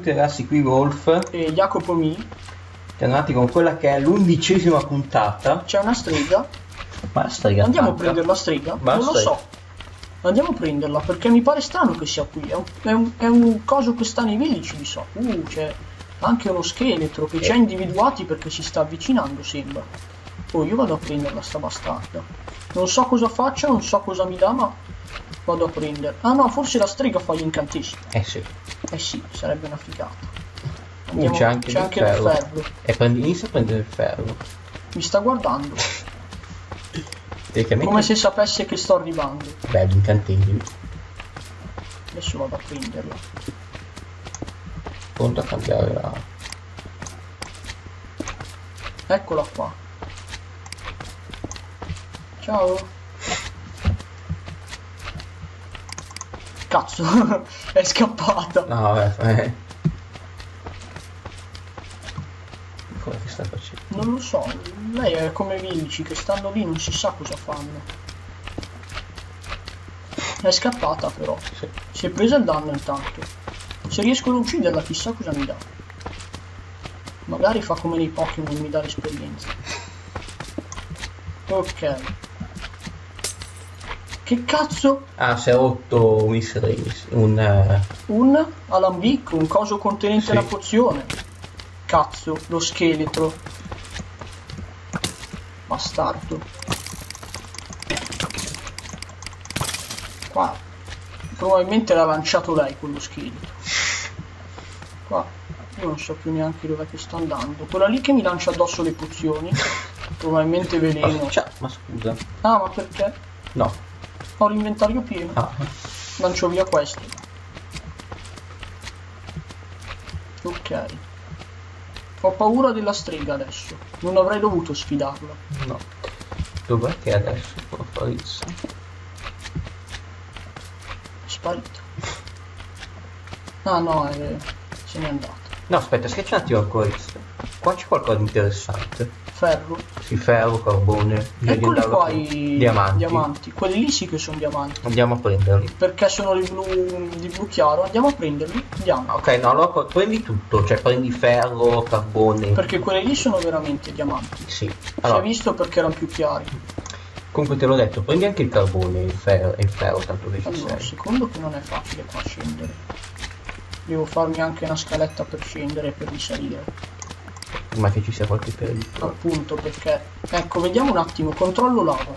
tutti ragazzi, qui Wolf e Jacopo Mi. Tornati con quella che è l'11ª puntata. C'è una strega. Ma la strega andiamo tanto. a prendere la strega? Ma non lo so. Andiamo a prenderla perché mi pare strano che sia qui. È un coso che sta nei village di so. C'è anche uno scheletro che ci ha individuati perché si sta avvicinando, sembra. Oh, io vado a prenderla sta bastarda. Non so cosa faccia, non so cosa mi dà, ma vado a prendere. Ah no, forse la strega fa gli incantesimi. Sì. Sì, sarebbe una figata. C'è anche il ferro. E inizia a prendere il ferro. Mi sta guardando. Come se sapesse che sto arrivando. Beh, gli incantesimi. Adesso vado a prenderla. Pronto a cambiare la... Eccola qua. Ciao. Cazzo, è scappata. No, vabbè. Cosa che sta facendo? Non lo so, lei è come Vinci che stanno lì, non si sa cosa fanno. È scappata però. Sì. Si è presa il danno intanto. Se riesco ad ucciderla chissà cosa mi dà. Magari fa come nei Pokémon, mi dà l'esperienza. Ok. Che cazzo? Ah, si è rotto un alambicco, un coso contenente la pozione. Cazzo, lo scheletro. Bastardo. Qua. Probabilmente l'ha lanciato lei quello scheletro. Qua. Io non so più neanche dov'è che sta andando. Quella lì che mi lancia addosso le pozioni. Probabilmente veleno. Ma scusa. Ah, ma perché? No. Ho l'inventario pieno. Lancio via questo. Ok. Ho paura della strega adesso. Non avrei dovuto sfidarla. No. Dov'è che adesso può apparirsi? È sparito. Ah no, se n'è andato. No, aspetta, schiaccia un attimo questo. Qua c'è qualcosa di interessante. Ferro. Sì, ferro, carbone. Eccoli qua i diamanti. Quelli lì sì che sono diamanti. Andiamo a prenderli. Perché sono di blu chiaro. Andiamo a prenderli. Andiamo. Ok, no, allora prendi tutto. Cioè prendi ferro, carbone. Perché quelli lì sono veramente diamanti. Sì. Allora, si è visto perché erano più chiari. Comunque te l'ho detto, prendi anche il carbone e il ferro, tanto che ci allora, sei. Secondo che non è facile qua scendere. Devo farmi anche una scaletta per scendere e per risalire. Ma che ci sia qualche pericolo. Appunto perché... Ecco, vediamo un attimo, controllo lava.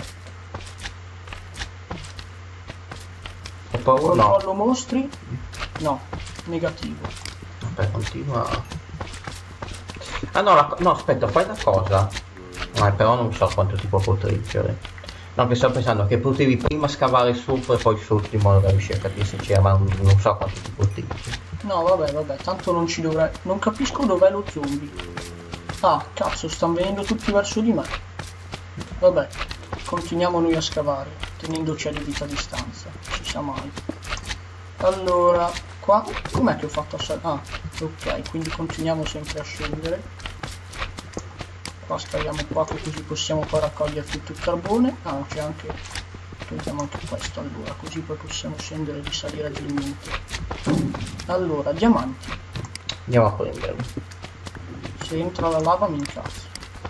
Ho paura, controllo mostri? No, negativo. Vabbè, continua. Ah no, no, aspetta, fai la cosa. Però non so quanto ti può proteggere. No, che sto pensando che potevi prima scavare sopra e poi sotto in modo da riuscire a capire se c'era, ma non so quanto ti protegge. No, vabbè, tanto non ci dovrei... Non capisco dov'è lo zombie. Ah, cazzo, stanno venendo tutti verso di me. Vabbè, continuiamo noi a scavare, tenendoci a debita distanza, si sa mai. Allora, qua, com'è che ho fatto a salire? Ah, ok, quindi continuiamo sempre a scendere. Qua scaviamo qua, così possiamo poi raccogliere tutto il carbone. Ah, no, c'è anche... Togliamo anche questo, allora, così poi possiamo scendere e risalire agilmente. Allora, diamanti. Andiamo a prenderli. Se entra la lava mi incazzo.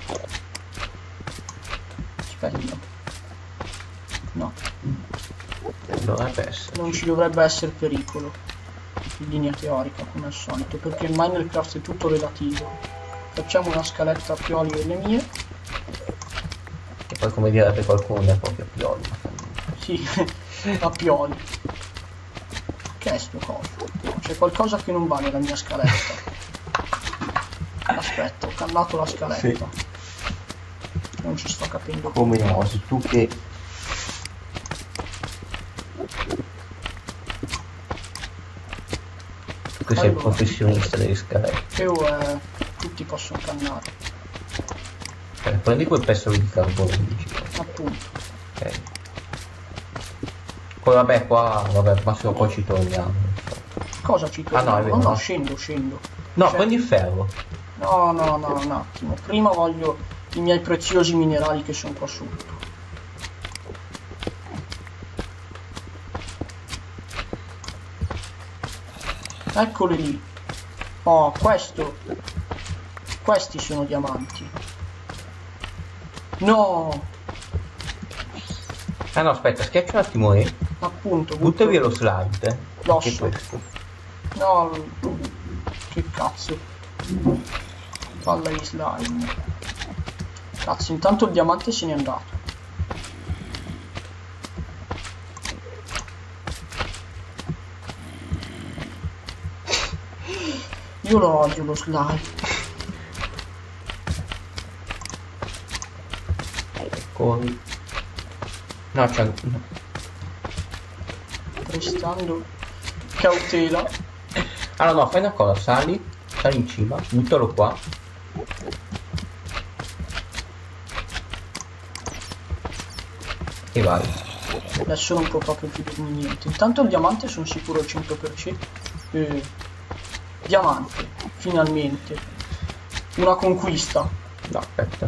Aspetta. No. Dovrebbe essere. Non ci dovrebbe essere pericolo. In linea teorica, come al solito, perché il Minecraft è tutto relativo. Facciamo una scaletta a pioli delle mie. E poi come direbbe qualcuno è proprio a pioli. Sì, a pioli. Che è sto coso? C'è qualcosa che non va nella mia scaletta. Aspetta, ho cannato la scaletta. Sì. Non ci sto capendo. Come no, se tu che... Tu sei il professionista delle scalette. Io tutti possono cannare. Prendi quel pezzo di carbone. Appunto. Ok. Poi vabbè qua, massimo poi ci torniamo. Cosa ci torniamo? Ah no, è vero. No, scendo. No, prendi il ferro. No, un attimo. Prima voglio i miei preziosi minerali che sono qua sotto. Eccoli lì. Oh, questi sono diamanti. No, Ah no, aspetta, schiaccia un attimo e appunto, butta via lo slide. L'osso. Che questo. No, che cazzo. Palla di slime. Cazzo, intanto il diamante se n'è andato. Io lo odio lo slime. Corri. No, c'è no. Prestando cautela. Allora no, fai una cosa, sali in cima, buttalo qua. E vai. Adesso non può proprio chiudermi niente. Intanto il diamante sono sicuro al 100%. Diamante, finalmente. Una conquista. No, aspetta.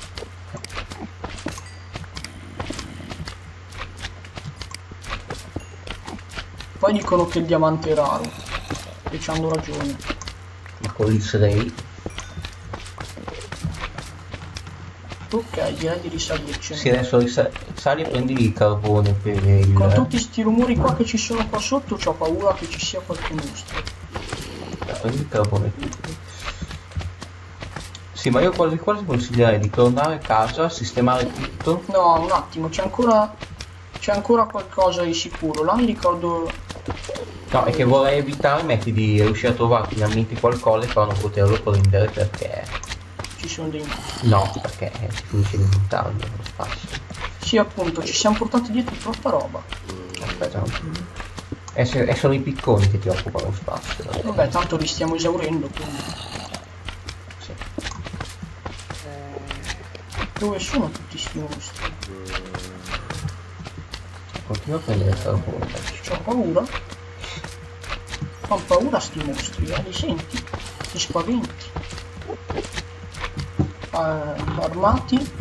Poi dicono che il diamante è raro. E ci hanno ragione. Ma con l'X-Ray. Ok, direi di risalirci. Sì, adesso sali e prendi il carbone per il... Con tutti sti rumori qua che ci sono qua sotto, ho paura che ci sia qualche mostro. Prendi il carbone tutto. Sì, ma io quasi quasi consiglierei di tornare a casa, sistemare tutto. No, un attimo, c'è ancora qualcosa di sicuro. Là mi ricordo... No, è che vorrei evitare, metti, di riuscire a trovare finalmente qualcosa e però non poterlo prendere perché... Ci sono dei... No, perché si finisce di buttarlo nello spazio. Sì, appunto, ci siamo portati dietro troppa roba. Aspetta, è solo i picconi che ti occupano lo spazio. Vabbè, tanto li stiamo esaurendo, quindi... Sì. Dove sono tutti sti mostri? Continua a prendere il carbone. C'ho paura. Fanno paura sti mostri, li senti? Ti spaventi. Armati.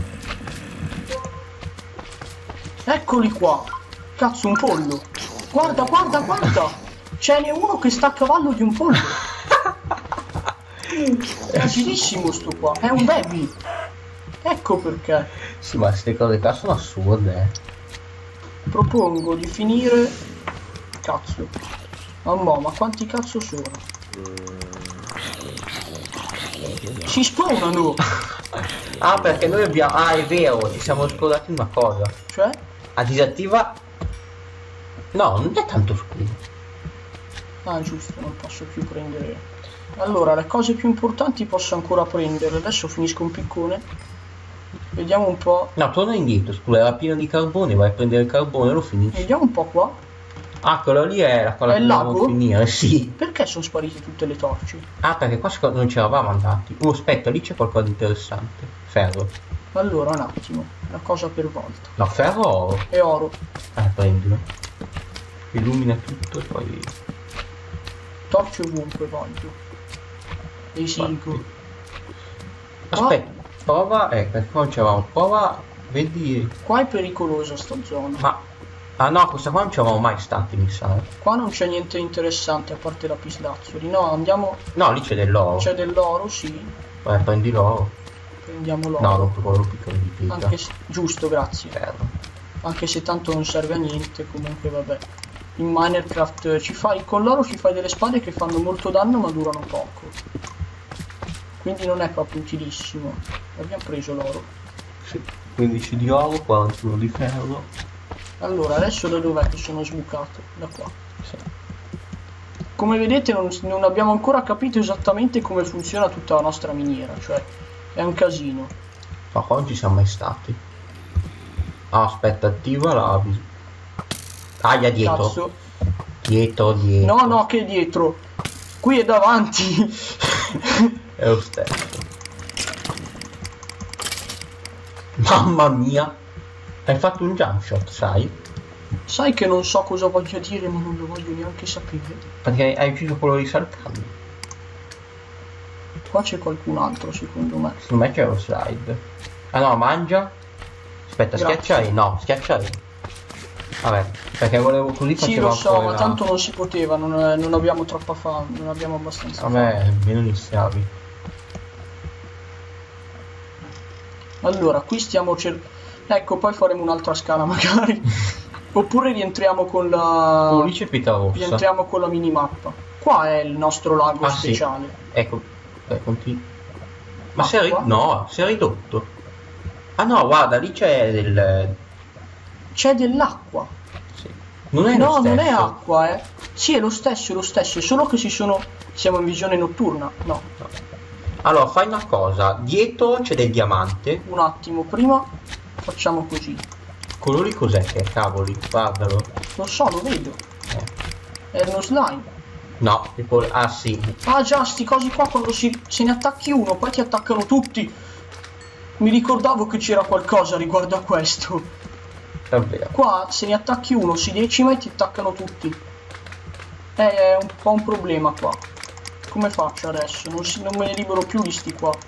Eccoli qua. Cazzo, un pollo. Guarda, guarda, guarda. Ce n'è uno che sta a cavallo di un pollo. È agilissimo sto qua. È un baby. Ecco perché. Sì, ma queste cose qua sono assurde. Propongo di finire... Cazzo. Mamma, ma quanti cazzo sono? Si spawnano! Ah, perché noi abbiamo... Ah, è vero, ci siamo scordati una cosa. Cioè? Ah, disattiva... No, non è tanto scuro. Ah, giusto, non posso più prendere... Allora, le cose più importanti posso ancora prendere. Adesso finisco un piccone. Vediamo un po'. No, torna indietro, scusa, era pieno di carbone, vai a prendere il carbone e lo finisci. Vediamo un po' qua. Ah, quella lì è quella È che il dobbiamo lago? finire, sì. Perché sono sparite tutte le torce? Ah, perché qua non ci eravamo andati. Oh, aspetta, lì c'è qualcosa di interessante. Ferro. Allora, un attimo, una cosa per volta. No, ferro o oro? E oro. Prendilo. Illumina tutto e poi... Torce ovunque voglio. Esigo. Aspetta, prova... perché qua non c'eravamo. Prova, vedi... Qua è pericolosa sta zona. Ma... Ah no, questa qua non ci eravamo mai stati, mi sa. Qua non c'è niente interessante a parte lapislazzuli. No, andiamo... No, lì c'è dell'oro. C'è dell'oro, sì. Vai, prendi l'oro. Prendiamo l'oro. No, non quello piccolo di pietra. Anche se... Giusto, grazie. Ferro. Anche se tanto non serve a niente, comunque vabbè. In Minecraft ci fai... Con l'oro ci fai delle spade che fanno molto danno ma durano poco. Quindi non è proprio utilissimo. Abbiamo preso l'oro. Sì. 15 di oro, 41 di ferro. Allora, adesso da dov'è che sono sbucato? Da qua. Sì. Come vedete non abbiamo ancora capito esattamente come funziona tutta la nostra miniera, cioè è un casino. Ma qua non ci siamo mai stati. Ah, aspetta, attiva la... Aia, dietro. Cazzo. Dietro. No, no, che dietro. Qui è davanti. È lo stesso. Mamma mia. Hai fatto un jump shot, sai? Sai che non so cosa voglia dire, ma non lo voglio neanche sapere. Perché hai ucciso quello di saltando. Qua c'è qualcun altro, secondo me. Secondo me c'è lo slide. Ah no, mangia. Aspetta, Grazie. schiaccia E. No, schiaccia E. Vabbè, perché volevo così Sì, facevo lo so, ancora ma tanto non si poteva, non abbiamo troppa fame, non abbiamo abbastanza fame. Vabbè, meno iniziavi. Allora, qui stiamo ecco, poi faremo un'altra scala magari. Oppure rientriamo con la... Oh, lì c'è Pita Rossa. Rientriamo con la minimappa. Qua è il nostro lago Ah, speciale. sì. Ecco, continua. Ma Acqua? no, si è ridotto. Ah no, guarda, lì c'è del... C'è dell'acqua. Sì. Non è lo No, stesso. non è acqua, eh. Sì, è lo stesso, è solo che siamo in visione notturna. No. Allora, fai una cosa. Dietro c'è del diamante. Un attimo, prima facciamo così. Quello lì cos'è che è, cavoli? Guardalo. Lo so, lo vedo. È uno slime. No, tipo... Ah, sì. Ah già, sti cosi qua quando se ne attacchi uno, poi ti attaccano tutti. Mi ricordavo che c'era qualcosa riguardo a questo. Davvero. Qua se ne attacchi uno, si decima e ti attaccano tutti. È un po' un problema qua. Come faccio adesso? Non me ne libero più di sti qua.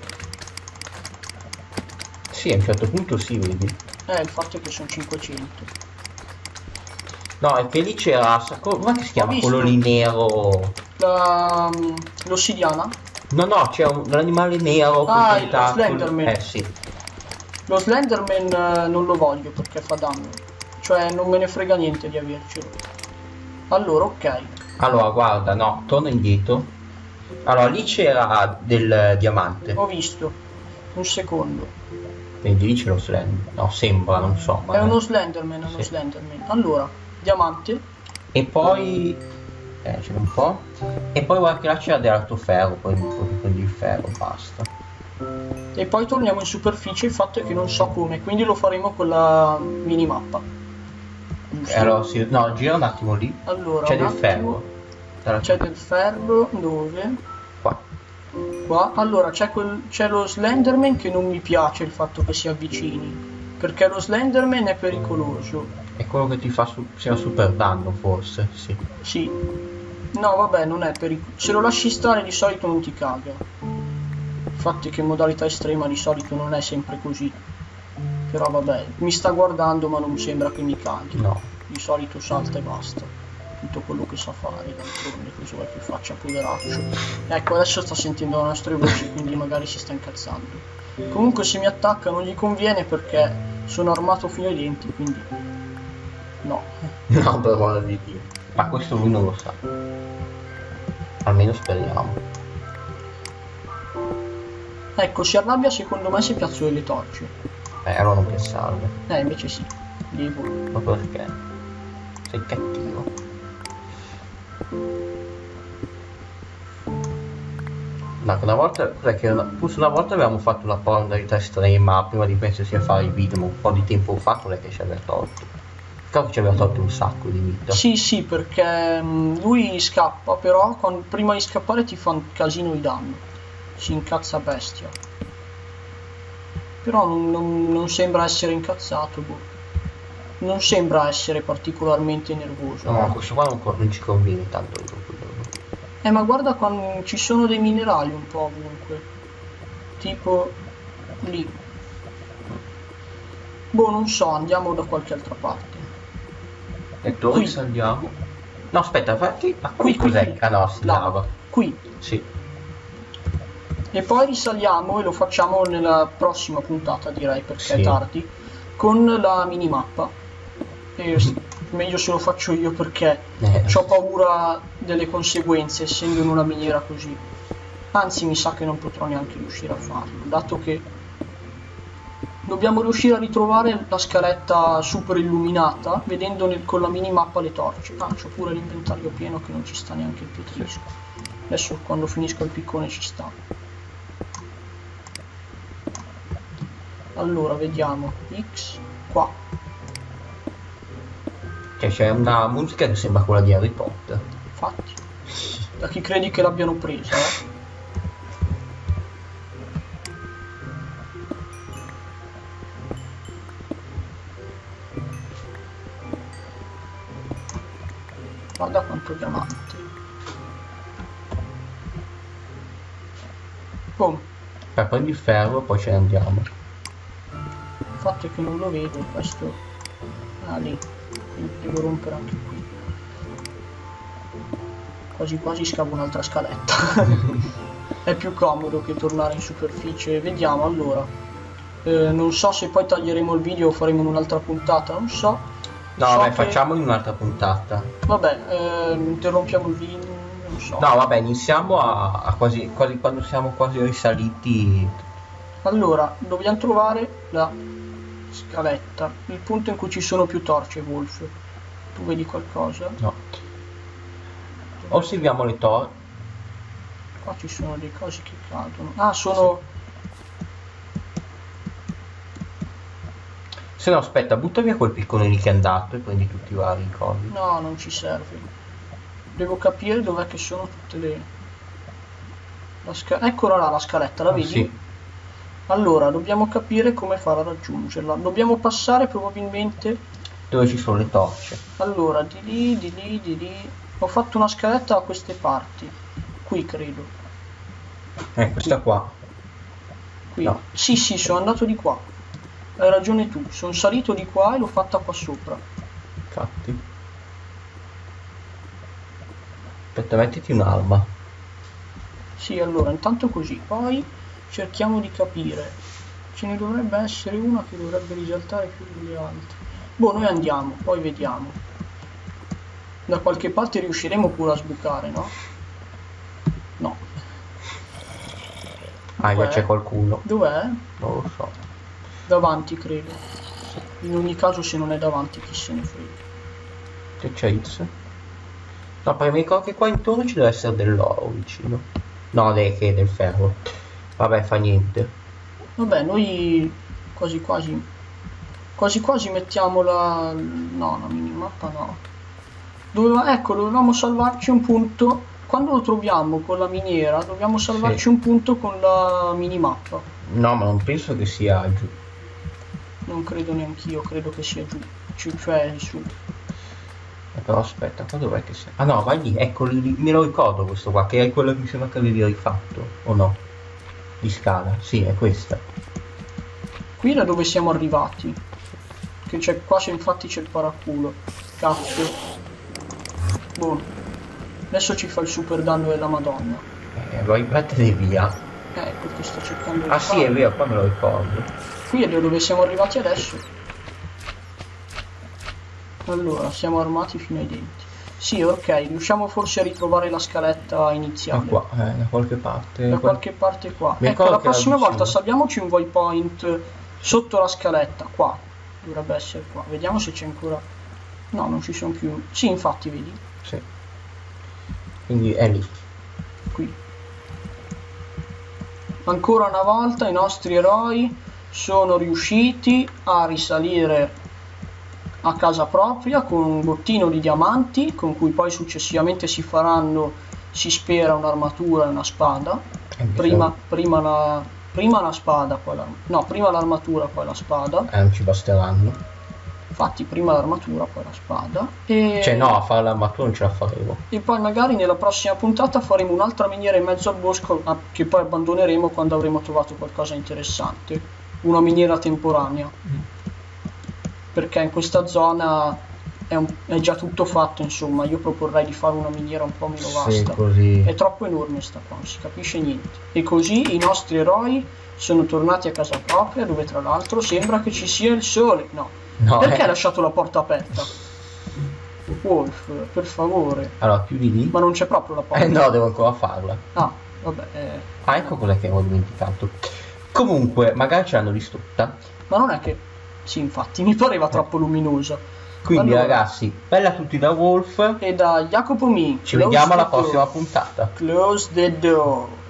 Sì, a un certo punto sì, vedi. Il fatto è che sono 500. No, è che lì c'era... Come si chiama visto. quello lì nero? L'ossidiana? No, c'è un animale nero con Ah, i lo tentacoli. Slenderman. Sì. Lo Slenderman non lo voglio perché fa danno. Cioè non me ne frega niente di avercelo. Allora, ok. Allora, guarda, no, torna indietro. Allora, lì c'era del diamante. Ho visto. Un secondo. Vedi, lì c'è lo Slenderman. No, sembra, non so. Ma È uno Slenderman, Sì. Slenderman. Allora, diamante. E poi... c'è un po'. E poi guarda che là c'era dell'altro ferro, poi prendi il ferro, basta. E poi torniamo in superficie, il fatto è che non so come, quindi lo faremo con la minimappa. Giusto? Allora, sì, no, gira un attimo lì. Allora, C'è un del attimo. ferro. C'è del ferro, dove? Qua. Qua. Allora, c'è lo Slenderman che non mi piace il fatto che si avvicini, perché lo Slenderman è pericoloso. È quello che ti fa sia super danno, forse, sì. Sì. No, vabbè, non è pericoloso. Se lo lasci stare di solito non ti caga. Infatti che in modalità estrema di solito non è sempre così. Però vabbè, mi sta guardando ma non sembra che mi caghi. No. Di solito salta e basta. Tutto quello che sa fare, d'altronde, cosa vuoi che faccia, poveraccio. Ecco, adesso sta sentendo le nostre voci, quindi magari si sta incazzando. Comunque se mi attacca non gli conviene perché sono armato fino ai denti, quindi... No. No, per amore di Dio. Ma questo lui non lo sa. Almeno speriamo. Ecco, si arrabbia secondo me se piazzo delle torce. Allora non piazzarle. Invece sì. Devo. Ma perché? Sei cattivo. No, una volta, cos'è che forse una volta avevamo fatto una modalità estrema prima di mettersi a fare i video, ma un po' di tempo fa, non è che ci aveva tolto. Credo che ci aveva tolto un sacco di vita. Sì, perché lui scappa, però prima di scappare ti fa un casino di danno. Si incazza bestia. Però non sembra essere incazzato, boh. Non sembra essere particolarmente nervoso. No, questo qua non ci conviene tanto. Ma guarda quando ci sono dei minerali un po' ovunque. Tipo lì. Boh, non so, andiamo da qualche altra parte. E dove Qui. saliamo? No, aspetta, fatti. Ma Qui, cos'è? qui. Ah no, si lava. Qui. Sì. E poi risaliamo e lo facciamo nella prossima puntata, direi, perché Sì. è tardi, con la minimappa. E meglio se lo faccio io perché ho paura delle conseguenze essendo in una miniera così. Anzi, mi sa che non potrò neanche riuscire a farlo, dato che dobbiamo riuscire a ritrovare la scaletta super illuminata vedendo con la minimappa le torce. Ah, c'ho pure l'inventario pieno che non ci sta neanche il pietrisco. Adesso quando finisco il piccone ci sta. Allora, vediamo. X qua. C'è una musica che sembra quella di Harry Potter. Infatti. Da chi credi che l'abbiano presa, Guarda quanto diamante. Boom. Prendi il ferro e poi ce ne andiamo. Il fatto è che non lo vedo questo. Ah, lì. devo rompere anche qui. Quasi quasi scavo un'altra scaletta. È più comodo che tornare in superficie. Vediamo allora. Non so se poi taglieremo il video o faremo un'altra puntata, non so. No, so vabbè, che... facciamo in un'altra puntata. Vabbè, interrompiamo il video, non so. No, vabbè, iniziamo a quasi quando siamo quasi risaliti. Allora, dobbiamo trovare la scaletta, il punto in cui ci sono più torce, Wolf. Tu vedi qualcosa? No. Osserviamo le torce. Qua ci sono delle cose che cadono. Ah, sono... Se no, aspetta, butta via quel piccone lì che è andato e prendi tutti i vari cosi. No, non ci serve. Devo capire dov'è che sono tutte le... Eccola là la scaletta, la vedi? Sì. Allora, dobbiamo capire come fare a raggiungerla. Dobbiamo passare probabilmente... Dove ci sono le torce. Allora, di lì, di lì, di lì... Ho fatto una scaletta da queste parti. Qui, credo. Questa qua. Qui. No. Sì, sono andato di qua. Hai ragione tu. Sono salito di qua e l'ho fatta qua sopra. Infatti. Aspetta, mettiti un'arma. Sì, allora, intanto così. Poi cerchiamo di capire. Ce ne dovrebbe essere una che dovrebbe risaltare più delle altre. Boh, noi andiamo, poi vediamo. Da qualche parte riusciremo pure a sbucare, no? No. Già c'è qualcuno. Dov'è? Non lo so. Davanti, credo. In ogni caso, se non è davanti, chi se ne frega. Che c'è X? No, perché mi ricordo che qua intorno ci deve essere dell'oro vicino. No, che è del ferro. Vabbè, fa niente. Vabbè, noi quasi quasi mettiamo la... No, la minimappa no. Dovevamo salvarci un punto. Quando lo troviamo con la miniera, dobbiamo salvarci un punto con la minimappa. No, ma non penso che sia giù. Non credo neanch'io, credo che sia giù. Cioè su. Però aspetta, qua dov'è che sia? Ah no, vai lì, ecco, me lo ricordo questo qua, che è quello che mi sembra che avevi rifatto, o no? Di scala, sì, è questa. Qui da dove siamo arrivati. Che c'è qua, infatti c'è il paraculo. Cazzo. Boh. Adesso ci fa il super danno della Madonna. Lo ripetere via. Perché sto cercando di Ah fare. sì, è vero, qua me lo ricordo. Qui è dove siamo arrivati adesso. Allora, siamo armati fino ai denti. Sì, ok, riusciamo forse a ritrovare la scaletta iniziale. Qua, da qualche parte. Da qualche parte qua. Mi Ecco, la ricordo che prossima era volta vicino. salviamoci un waypoint sotto la scaletta, qua. Dovrebbe essere qua. Vediamo se c'è ancora... No, non ci sono più... Sì, infatti, vedi? Sì. Quindi è lì. Qui. Ancora una volta i nostri eroi sono riusciti a risalire a casa propria con un bottino di diamanti con cui poi successivamente si faranno, si spera, un'armatura e una spada. Prima la spada, poi prima l'armatura, poi la spada. Non ci basteranno. Infatti prima l'armatura, poi la spada. E... Cioè no, a fare l'armatura non ce la faremo. E poi magari nella prossima puntata faremo un'altra miniera in mezzo al bosco che poi abbandoneremo quando avremo trovato qualcosa di interessante. Una miniera temporanea. Perché in questa zona è già tutto fatto, insomma. Io proporrei di fare una miniera un po' meno vasta. Sì, così. È troppo enorme sta qua, non si capisce niente. E così i nostri eroi sono tornati a casa propria, dove tra l'altro sembra che ci sia il sole. No. Perché hai lasciato la porta aperta? Wolf, per favore. Allora, chiudi lì. Ma non c'è proprio la porta. No, devo ancora farla. Ah, vabbè. Ah, ecco cos'è che avevo dimenticato. Comunque, magari ce l'hanno distrutta. Ma non è che... Sì, infatti, mi pareva troppo luminosa. Quindi allora, ragazzi, bella a tutti da Wolf. E da Jacopo Mi. Ci vediamo alla prossima puntata. Close the door.